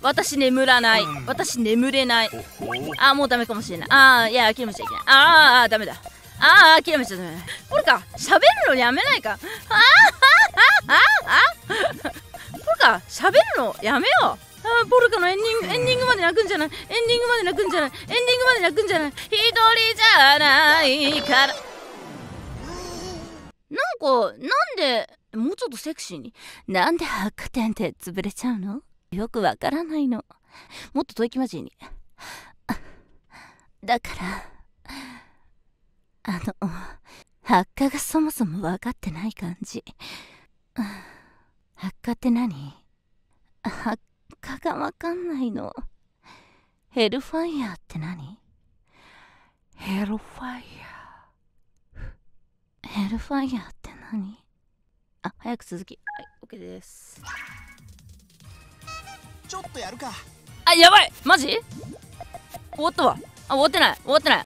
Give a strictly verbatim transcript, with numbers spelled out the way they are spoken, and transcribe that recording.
私眠らない。私眠れない。あー、もうダメかもしれない。あー、いや、諦めちゃいけない。あー、あー、ダメだ。あー、諦めちゃダメだ。これか、喋るのやめないか。あー、あー、あー、あー、これか、喋るのやめよう。あー、ポルカのエンディング、エンディングまで泣くんじゃない。エンディングまで泣くんじゃない。エンディングまで泣くんじゃない。一人じゃないから。なんか、なんで、もうちょっとセクシーに。なんで百貨店って潰れちゃうの？よくわからないの。もっと吐息交じりに。だから、あの、発火がそもそも分かってない感じ。発火って何？発火が分かんないの。ヘルファイヤーって何？ヘルファイヤー。ヘルファイヤーって何？あ、早く続き。はい、OK です。 ちょっとやるか。 あ、やばいマジ？終わったわ。あ、終わってない。終わってない。